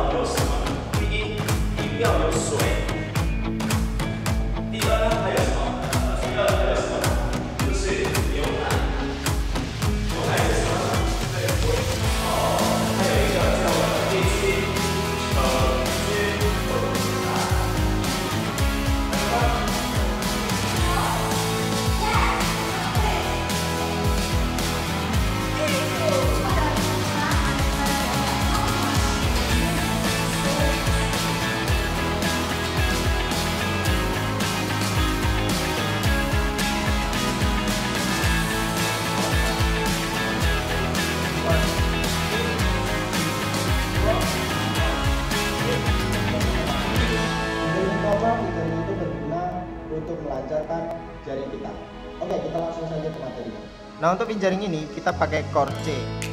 有什么？第一，饮料有水。第二呢，还有什么？第二还有什么？就是牛奶。牛奶是什么？还有水。还有一个叫必须 Pinjari itu berguna untuk melancarkan jari kita. Oke, kita langsung saja ke materi. Nah, untuk pinjaring ini kita pakai chord C.